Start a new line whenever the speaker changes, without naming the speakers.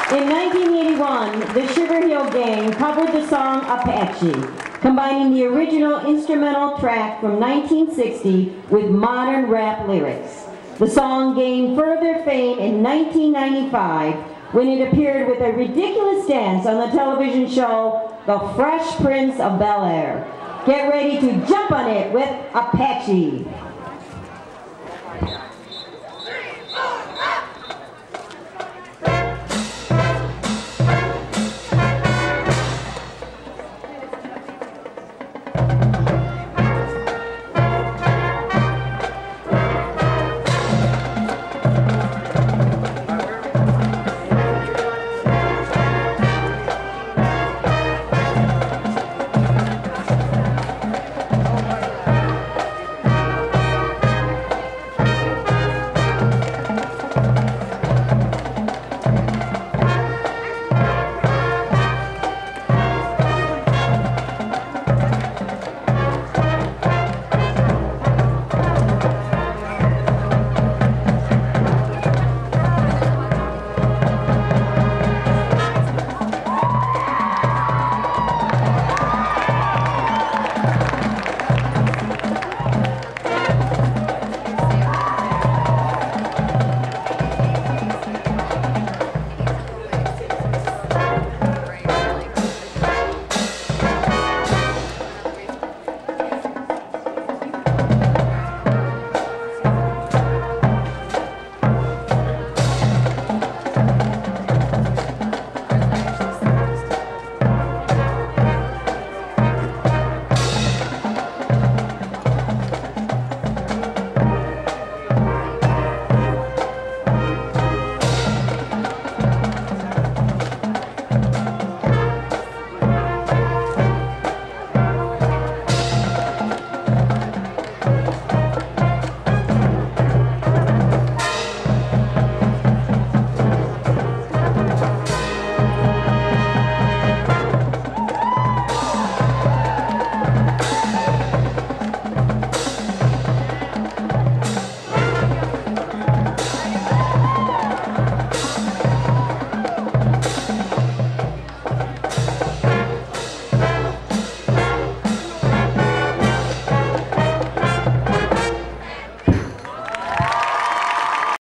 In 1981, the Sugar Hill Gang covered the song Apache, combining the original instrumental track from 1960 with modern rap lyrics. The song gained further fame in 1995 when it appeared with a ridiculous dance on the television show The Fresh Prince of Bel-Air. Get ready to jump on it with Apache.